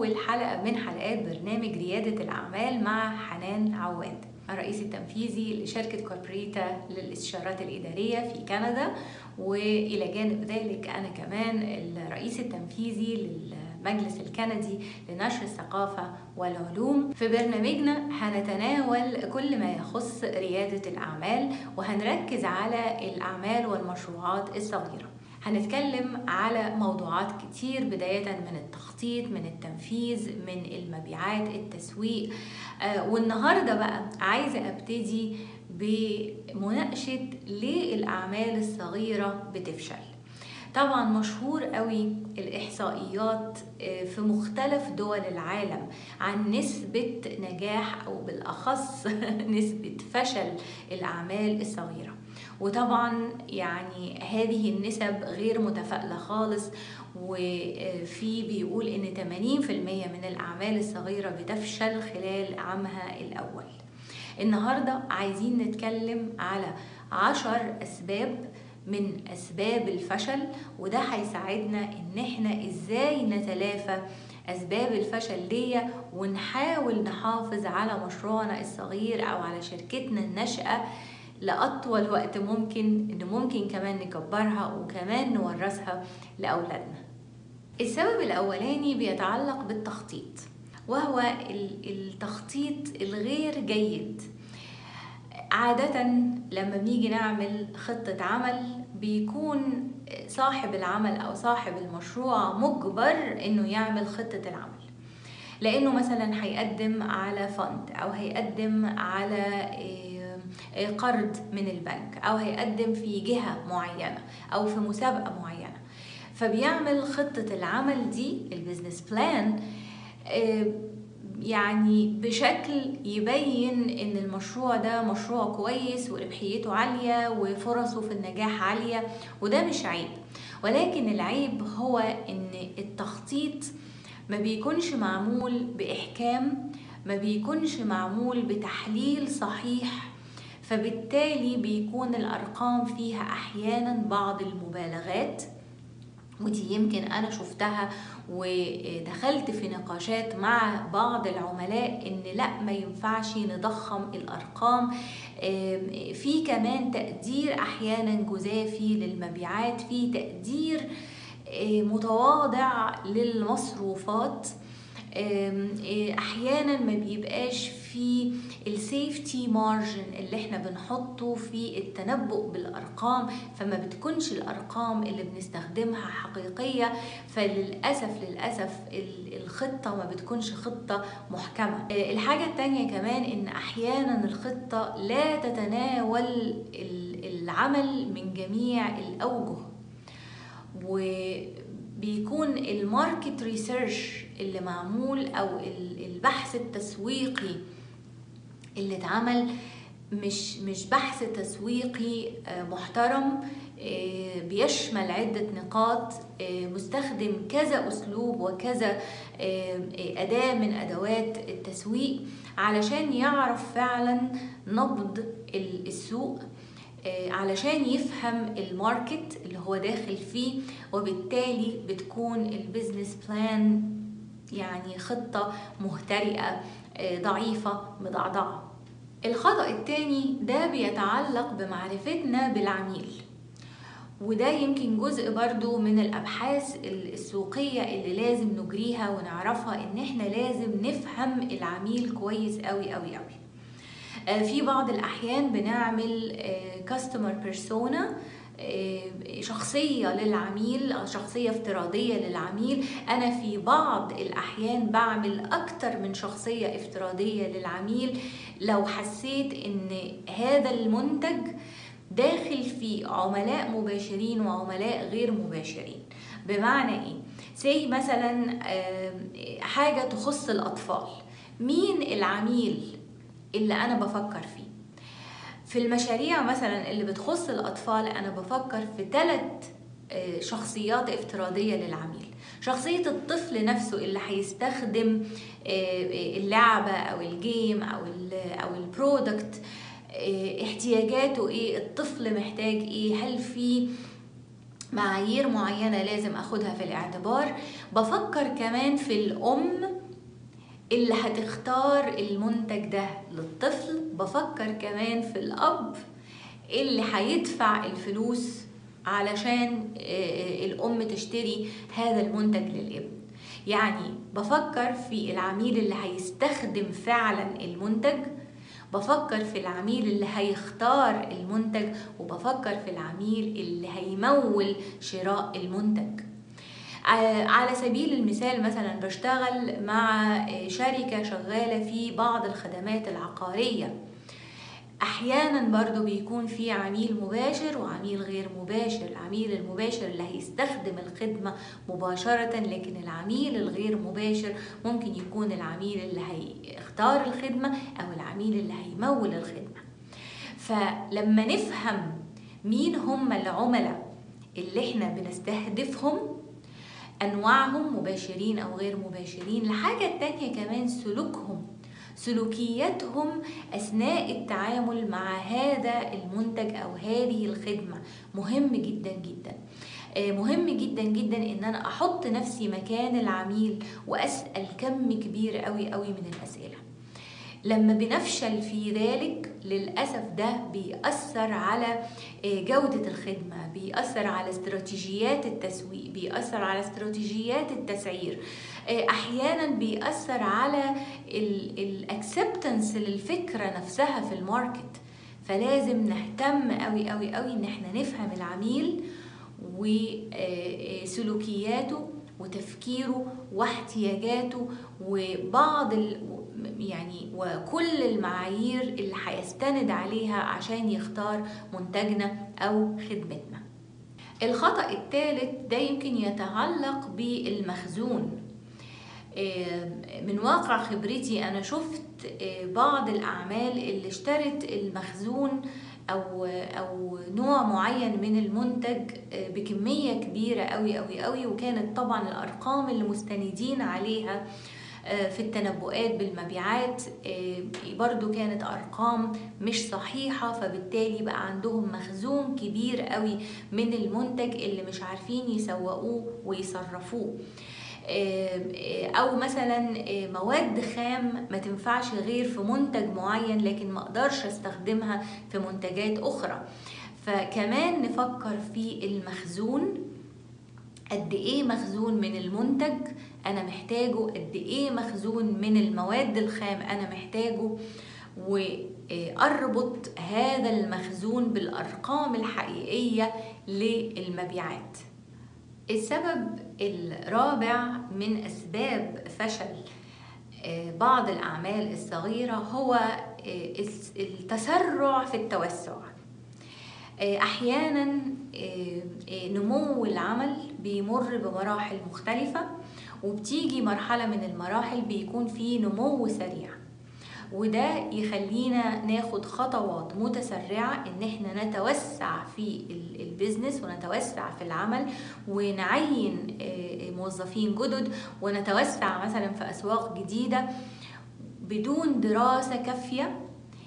أول حلقة من حلقات برنامج ريادة الأعمال مع حنان عواد، الرئيس التنفيذي لشركة كوربريتا للاستشارات الإدارية في كندا، وإلى جانب ذلك أنا كمان الرئيس التنفيذي للمجلس الكندي لنشر الثقافة والعلوم. في برنامجنا هنتناول كل ما يخص ريادة الأعمال، وهنركز على الأعمال والمشروعات الصغيرة. هنتكلم على موضوعات كتير، بداية من التخطيط، من التنفيذ، من المبيعات، التسويق. والنهاردة بقى عايزة أبتدي بمناقشة ليه الأعمال الصغيرة بتفشل. طبعا مشهور قوي الإحصائيات في مختلف دول العالم عن نسبة نجاح أو بالأخص نسبة فشل الأعمال الصغيرة، وطبعا يعني هذه النسب غير متفائلة خالص، وفي بيقول إن 80% من الأعمال الصغيرة بتفشل خلال عامها الأول. النهاردة عايزين نتكلم على 10 أسباب من أسباب الفشل، وده هيساعدنا إن احنا إزاي نتلافى أسباب الفشل دي ونحاول نحافظ على مشروعنا الصغير أو على شركتنا الناشئة لأطول وقت ممكن كمان نكبرها وكمان نورثها لأولادنا. السبب الأولاني بيتعلق بالتخطيط، وهو التخطيط الغير جيد. عادة لما بنيجي نعمل خطة عمل بيكون صاحب العمل أو صاحب المشروع مجبر إنه يعمل خطة العمل، لأنه مثلا هيقدم على فند أو هيقدم على قرض من البنك أو هيقدم في جهة معينة أو في مسابقة معينة، فبيعمل خطة العمل دي البيزنس بلان يعني بشكل يبين ان المشروع ده مشروع كويس وربحيته عالية وفرصه في النجاح عالية، وده مش عيب، ولكن العيب هو ان التخطيط ما بيكونش معمول بإحكام، ما بيكونش معمول بتحليل صحيح، فبالتالي بيكون الأرقام فيها أحيانا بعض المبالغات، ودي يمكن أنا شفتها ودخلت في نقاشات مع بعض العملاء إن لا، ما ينفعش نضخم الأرقام. في كمان تقدير أحيانا جزافي للمبيعات، في تقدير متواضع للمصروفات، احيانا ما بيبقاش في السيفتي مارجن اللي احنا بنحطه في التنبؤ بالارقام، فما بتكونش الارقام اللي بنستخدمها حقيقية، فللأسف الخطة ما بتكونش خطة محكمة. الحاجة التانية كمان ان احيانا الخطة لا تتناول العمل من جميع الاوجه، وبيكون الماركت ريسيرش اللي معمول او البحث التسويقي اللي اتعمل مش بحث تسويقي محترم، بيشمل عدة نقاط، مستخدم كذا أسلوب وكذا أداة من أدوات التسويق علشان يعرف فعلا نبض السوق، علشان يفهم الماركت اللي هو داخل فيه، وبالتالي بتكون البيزنس بلان يعني خطة مهترئة ضعيفة مضعضعة. الخطأ التاني ده بيتعلق بمعرفتنا بالعميل، وده يمكن جزء برضو من الأبحاث السوقية اللي لازم نجريها ونعرفها، إن احنا لازم نفهم العميل كويس قوي قوي قوي. في بعض الأحيان بنعمل كاستمر بيرسونا، شخصية للعميل أو شخصية افتراضية للعميل. أنا في بعض الأحيان بعمل أكتر من شخصية افتراضية للعميل لو حسيت إن هذا المنتج داخل فيه عملاء مباشرين وعملاء غير مباشرين. بمعنى إيه؟ زي مثلا حاجة تخص الأطفال، مين العميل اللي أنا بفكر فيه؟ في المشاريع مثلا اللي بتخص الأطفال أنا بفكر في 3 شخصيات افتراضية للعميل. شخصية الطفل نفسه اللي هيستخدم اللعبة أو الجيم أو البرودكت، احتياجاته ايه، الطفل محتاج ايه، هل في معايير معينة لازم أخدها في الاعتبار. بفكر كمان في الأم اللي هتختار المنتج ده للطفل، بفكر كمان في الأب اللي هيدفع الفلوس علشان الأم تشتري هذا المنتج للابن. يعني بفكر في العميل اللي هيستخدم فعلا المنتج، بفكر في العميل اللي هيختار المنتج، وبفكر في العميل اللي هيمول شراء المنتج. على سبيل المثال مثلا بشتغل مع شركة شغالة في بعض الخدمات العقارية، احيانا برضو بيكون في عميل مباشر وعميل غير مباشر. العميل المباشر اللي هيستخدم الخدمة مباشرة، لكن العميل الغير مباشر ممكن يكون العميل اللي هيختار الخدمة او العميل اللي هيمول الخدمة. فلما نفهم مين هم العملاء اللي احنا بنستهدفهم، انواعهم مباشرين او غير مباشرين، الحاجة التانية كمان سلوكهم، سلوكياتهم أثناء التعامل مع هذا المنتج أو هذه الخدمة مهم جدا جدا. مهم جدا جدا إن أنا أحط نفسي مكان العميل وأسأل كم كبير قوي قوي من الأسئلة. لما بنفشل في ذلك للأسف ده بيأثر على جودة الخدمة، بيأثر على استراتيجيات التسويق، بيأثر على استراتيجيات التسعير، أحيانا بيأثر على الأكسبتنس للفكرة نفسها في الماركت. فلازم نهتم قوي قوي قوي إن احنا نفهم العميل وسلوكياته وتفكيره واحتياجاته وبعض يعني وكل المعايير اللي هيستند عليها عشان يختار منتجنا أو خدمتنا. الخطأ الثالث ده يمكن يتعلق بالمخزون. من واقع خبرتي أنا شفت بعض الأعمال اللي اشترت المخزون أو نوع معين من المنتج بكمية كبيرة قوي قوي قوي، وكانت طبعا الأرقام اللي مستندين عليها في التنبؤات بالمبيعات برضو كانت أرقام مش صحيحة، فبالتالي بقى عندهم مخزون كبير قوي من المنتج اللي مش عارفين يسوقوه ويصرفوه. أو مثلا مواد خام ما تنفعش غير في منتج معين لكن ما اقدرش استخدمها في منتجات أخرى. فكمان نفكر في المخزون، قد ايه مخزون من المنتج انا محتاجه، قد ايه مخزون من المواد الخام انا محتاجه، واربط هذا المخزون بالارقام الحقيقية للمبيعات. السبب الرابع من اسباب فشل بعض الاعمال الصغيرة هو التسرع في التوسع. احيانا نمو العمل بيمر بمراحل مختلفة، وبتيجي مرحلة من المراحل بيكون فيه نمو سريع، وده يخلينا ناخد خطوات متسرعة ان احنا نتوسع في البيزنس ونتوسع في العمل ونعين موظفين جدد ونتوسع مثلا في اسواق جديدة بدون دراسة كافية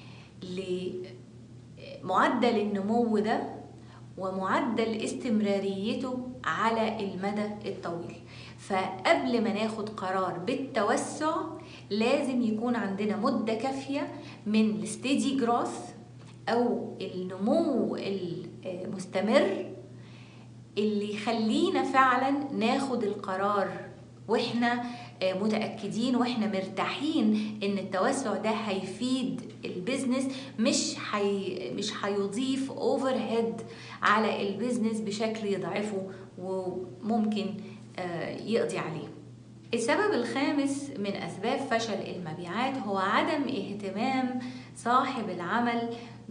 لمعدل النمو ده ومعدل استمراريته على المدى الطويل. فقبل ما ناخد قرار بالتوسع لازم يكون عندنا مدة كافية من الستيدي جروث أو النمو المستمر اللي يخلينا فعلا ناخد القرار واحنا متأكدين واحنا مرتاحين ان التوسع ده هيفيد البيزنس، مش هيضيف اوفر هيد على البيزنس بشكل يضعفه وممكن يقضي عليه. السبب الخامس من أسباب فشل المبيعات هو عدم اهتمام صاحب العمل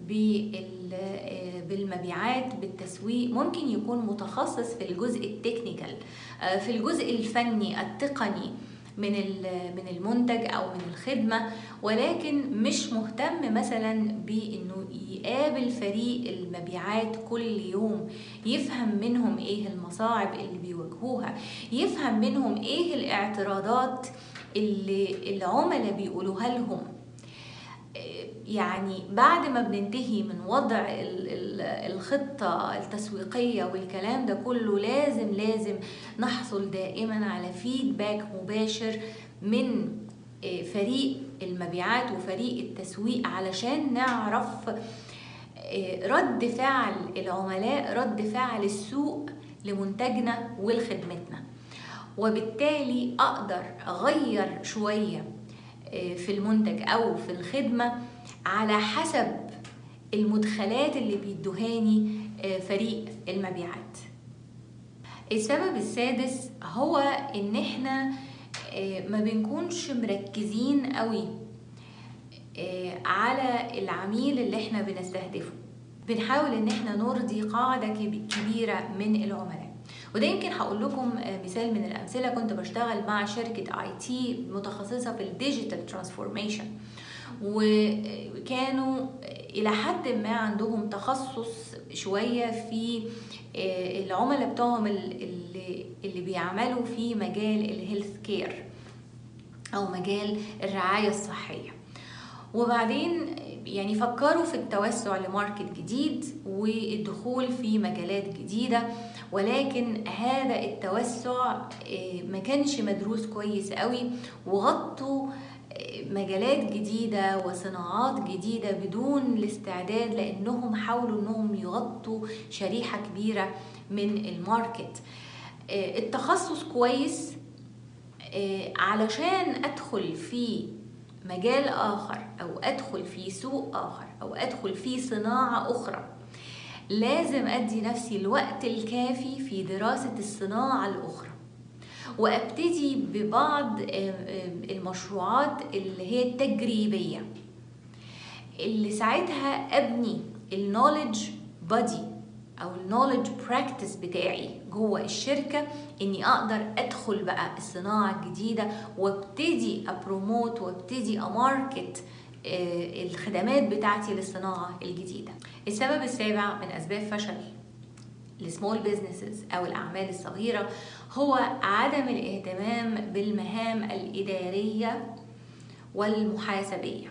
بالمبيعات بالتسويق. ممكن يكون متخصص في الجزء التكنيكال، في الجزء الفني التقني من المنتج أو من الخدمة، ولكن مش مهتم مثلا بأنه يقابل فريق المبيعات كل يوم، يفهم منهم ايه المصاعب اللي بيواجهوها، يفهم منهم ايه الاعتراضات اللي العملاء بيقولوها لهم. يعني بعد ما بننتهي من وضع الخطة التسويقية والكلام ده كله لازم نحصل دائما على فيدباك مباشر من فريق المبيعات وفريق التسويق علشان نعرف رد فعل العملاء، رد فعل السوق لمنتجنا ولخدمتنا، وبالتالي أقدر أغير شوية في المنتج أو في الخدمة على حسب المدخلات اللي بيدوهاني فريق المبيعات. السبب السادس هو إن إحنا ما بنكونش مركزين قوي على العميل اللي إحنا بنستهدفه. بنحاول إن إحنا نرضي قاعدة كبيرة من العملاء. وده يمكن هقول لكم مثال من الأمثلة. كنت بشتغل مع شركة IT متخصصة في الديجيتال ترانسفورميشن، وكانوا إلى حد ما عندهم تخصص شوية في العملاء بتوعهم اللي بيعملوا في مجال الهيلث كير أو مجال الرعاية الصحية. وبعدين يعني فكروا في التوسع لماركت جديد والدخول في مجالات جديدة، ولكن هذا التوسع ما كانش مدروس كويس قوي، وغطوا مجالات جديدة وصناعات جديدة بدون الاستعداد، لأنهم حاولوا أنهم يغطوا شريحة كبيرة من الماركت. التخصص كويس علشان أدخل في مجال آخر أو أدخل في سوق آخر أو أدخل في صناعة أخرى، لازم أدي نفسي الوقت الكافي في دراسة الصناعة الأخرى، وأبتدي ببعض المشروعات اللي هي التجريبية اللي ساعتها أبني النوليدج بادي أو النوليدج براكتس بتاعي جوه الشركة، إني أقدر أدخل بقى الصناعة الجديدة وابتدي أبروموت وابتدي أماركت الخدمات بتاعتي للصناعة الجديدة. السبب السابع من أسباب فشل السمول بيزنسز أو الأعمال الصغيرة هو عدم الاهتمام بالمهام الإدارية والمحاسبية.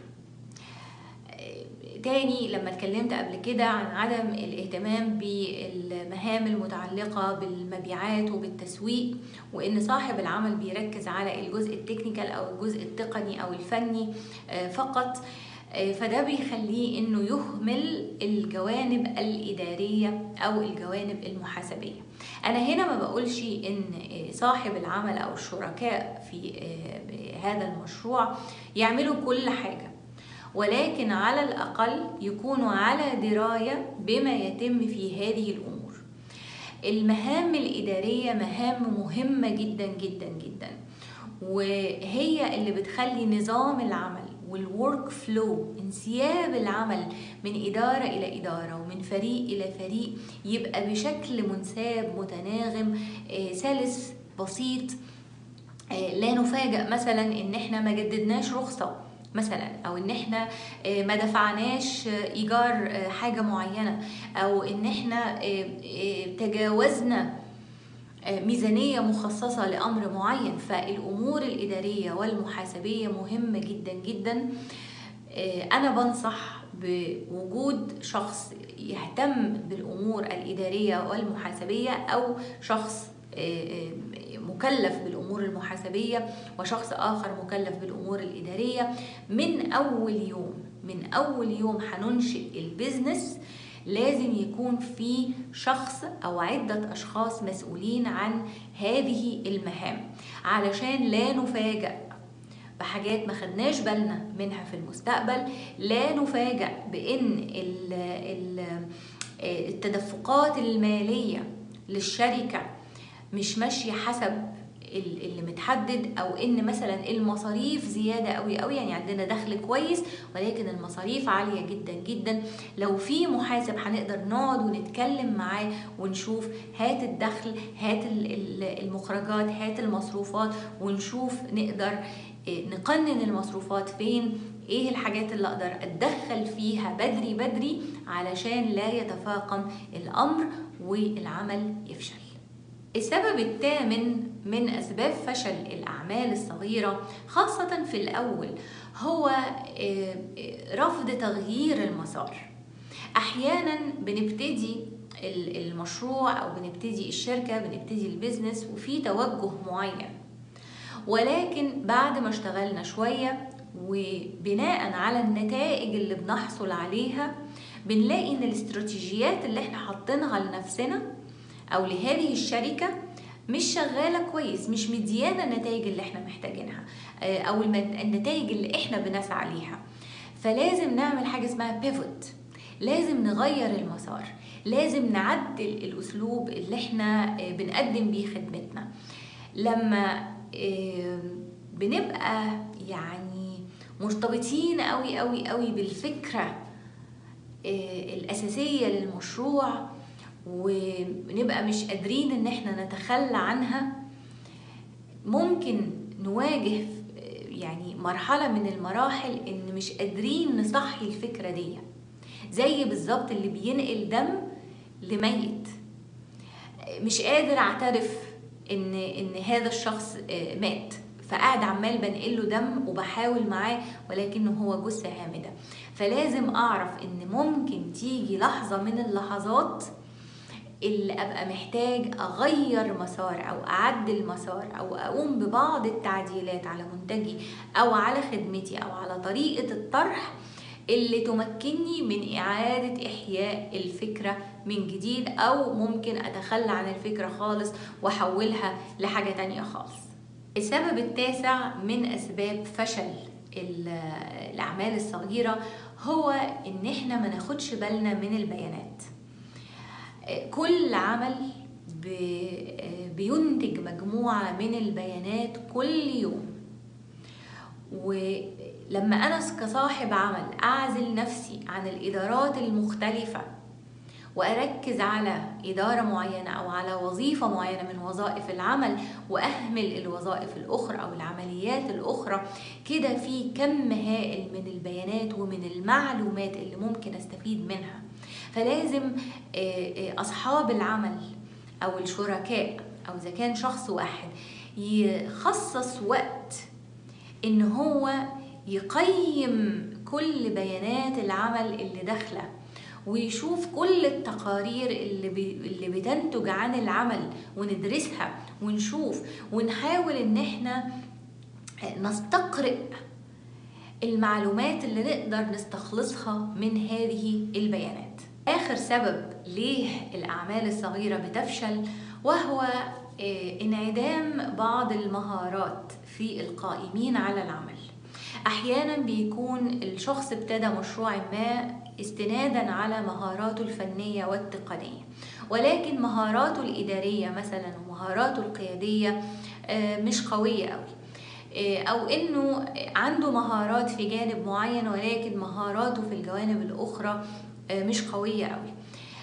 تاني لما اتكلمت قبل كده عن عدم الاهتمام بالمهام المتعلقة بالمبيعات وبالتسويق، وإن صاحب العمل بيركز على الجزء التكنيكال أو الجزء التقني أو الفني فقط، فده بيخليه إنه يهمل الجوانب الإدارية أو الجوانب المحاسبية. أنا هنا ما بقولش إن صاحب العمل أو الشركاء في هذا المشروع يعملوا كل حاجة، ولكن على الأقل يكونوا على دراية بما يتم في هذه الأمور. المهام الإدارية مهام مهمة جدا جدا جدا، وهي اللي بتخلي نظام العمل والورك فلو، انسياب العمل من إدارة إلى إدارة ومن فريق إلى فريق، يبقى بشكل منساب متناغم سلس بسيط. لا نفاجأ مثلا إن احنا ما جددناش رخصة مثلا، او ان احنا ما دفعناش ايجار حاجة معينة، او ان احنا تجاوزنا ميزانية مخصصة لأمر معين. فالأمور الإدارية والمحاسبية مهمة جدا جدا. أنا بنصح بوجود شخص يهتم بالأمور الإدارية والمحاسبية، أو شخص مكلف بالأمور المحاسبية وشخص آخر مكلف بالأمور الإدارية. من أول يوم هننشئ البيزنس لازم يكون في شخص أو عدة أشخاص مسؤولين عن هذه المهام، علشان لا نفاجأ بحاجات ما خدناش بالنا منها في المستقبل، لا نفاجأ بأن التدفقات المالية للشركة مش ماشية حسب اللي متحدد، او ان مثلا المصاريف زيادة قوي قوي، يعني عندنا دخل كويس ولكن المصاريف عالية جدا جدا. لو في محاسب هنقدر نقعد ونتكلم معاه ونشوف هات الدخل، هات المخرجات، هات المصروفات، ونشوف نقدر نقنن المصروفات فين، ايه الحاجات اللي اقدر اتدخل فيها بدري بدري علشان لا يتفاقم الامر والعمل يفشل. السبب الثامن من أسباب فشل الأعمال الصغيرة خاصة في الأول هو رفض تغيير المسار. أحيانا بنبتدي المشروع أو بنبتدي الشركة، بنبتدي البيزنس وفي توجه معين، ولكن بعد ما اشتغلنا شوية وبناء على النتائج اللي بنحصل عليها بنلاقي ان الاستراتيجيات اللي احنا حاطينها لنفسنا او لهذه الشركة مش شغالة كويس، مش مديانا النتائج اللي احنا محتاجينها او النتائج اللي احنا بنسعى ليها. فلازم نعمل حاجة اسمها بيفوت، لازم نغير المسار، لازم نعدل الاسلوب اللي احنا بنقدم بيه خدمتنا. لما بنبقى يعني مرتبطين قوي قوي قوي بالفكرة الأساسية للمشروع ونبقى مش قادرين ان احنا نتخلى عنها، ممكن نواجه يعني مرحلة من المراحل ان مش قادرين نصحي الفكرة دي، زي بالظبط اللي بينقل دم لميت. مش قادر اعترف ان هذا الشخص مات، فقاعد عمال بنقله دم وبحاول معاه ولكنه هو جثة هامدة. فلازم اعرف ان ممكن تيجي لحظة من اللحظات اللي ابقى محتاج اغير مسار او اعدل مسار او اقوم ببعض التعديلات على منتجي او على خدمتي او على طريقة الطرح اللي تمكنني من اعادة احياء الفكرة من جديد، او ممكن اتخلى عن الفكرة خالص واحولها لحاجة تانية خالص. السبب التاسع من اسباب فشل الاعمال الصغيرة هو ان احنا ما ناخدش بالنا من البيانات. كل عمل بينتج مجموعة من البيانات كل يوم، ولما أنا كصاحب عمل أعزل نفسي عن الإدارات المختلفة وأركز على إدارة معينة أو على وظيفة معينة من وظائف العمل وأهمل الوظائف الأخرى أو العمليات الأخرى، كده في كم هائل من البيانات ومن المعلومات اللي ممكن أستفيد منها. فلازم أصحاب العمل أو الشركاء أو إذا كان شخص واحد يخصص وقت إن هو يقيم كل بيانات العمل اللي داخله ويشوف كل التقارير اللي بتنتج عن العمل وندرسها ونشوف ونحاول إن احنا نستقرئ المعلومات اللي نقدر نستخلصها من هذه البيانات. آخر سبب ليه الأعمال الصغيرة بتفشل وهو انعدام بعض المهارات في القائمين على العمل. أحيانا بيكون الشخص ابتدى مشروع ما استنادا على مهاراته الفنية والتقنية، ولكن مهاراته الإدارية مثلا ومهاراته القيادية مش قوية قوي، أو إنه عنده مهارات في جانب معين ولكن مهاراته في الجوانب الأخرى مش قوية قوي.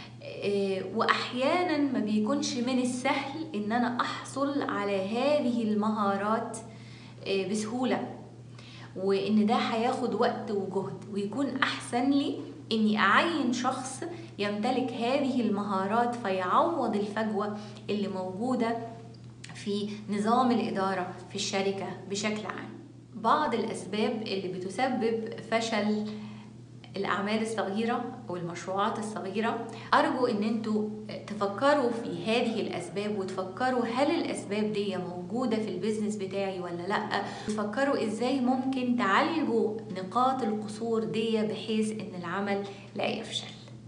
وأحيانا ما بيكونش من السهل إن أنا أحصل على هذه المهارات بسهولة، وإن ده هياخد وقت وجهد، ويكون أحسن لي إني أعين شخص يمتلك هذه المهارات فيعوض الفجوة اللي موجودة في نظام الإدارة في الشركة بشكل عام. بعض الأسباب اللي بتسبب فشل الأعمال الصغيرة أو المشروعات الصغيرة، أرجو إن انتوا تفكروا في هذه الأسباب وتفكروا هل الأسباب دي موجودة في البيزنس بتاعي ولا لأ، تفكروا إزاي ممكن تعالجوا نقاط القصور دي بحيث إن العمل لا يفشل.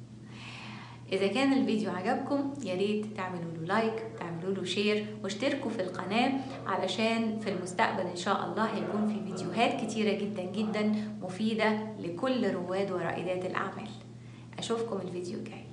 إذا كان الفيديو عجبكم ياريت تعملوا له لايك، تعملوا له شير، واشتركوا في القناة علشان في المستقبل إن شاء الله هيكون في فيديوهات كتيرة جدا جدا مفيدة لكل رواد ورائدات الأعمال. أشوفكم الفيديو الجاي.